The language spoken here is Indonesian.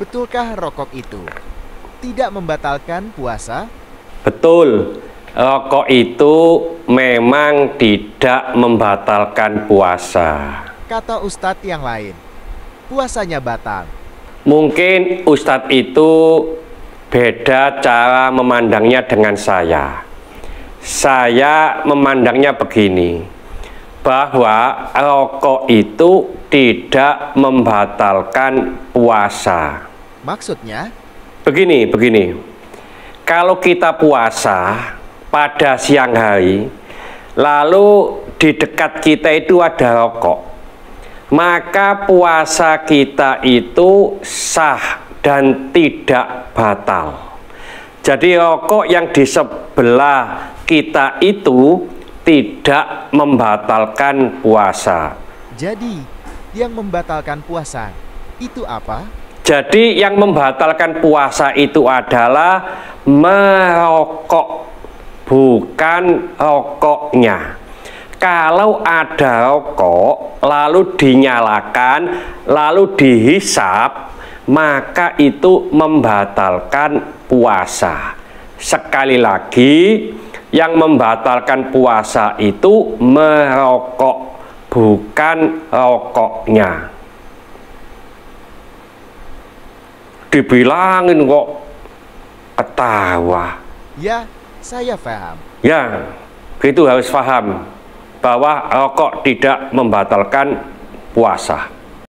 Betulkah rokok itu tidak membatalkan puasa? Betul, rokok itu memang tidak membatalkan puasa. Kata ustadz yang lain, puasanya batal. Mungkin ustadz itu beda cara memandangnya dengan saya. Saya memandangnya begini, bahwa rokok itu tidak membatalkan puasa. Maksudnya? Begini. Kalau kita puasa pada siang hari, lalu di dekat kita itu ada rokok, maka puasa kita itu sah dan tidak batal. Jadi rokok yang di sebelah kita itu tidak membatalkan puasa. Jadi, yang membatalkan puasa itu apa? Jadi yang membatalkan puasa itu adalah merokok, bukan rokoknya. Kalau ada rokok lalu dinyalakan, lalu dihisap, maka itu membatalkan puasa. Sekali lagi, yang membatalkan puasa itu merokok, bukan rokoknya. Dibilangin kok ketawa. Ya, saya paham. Ya, itu harus paham bahwa rokok tidak membatalkan puasa.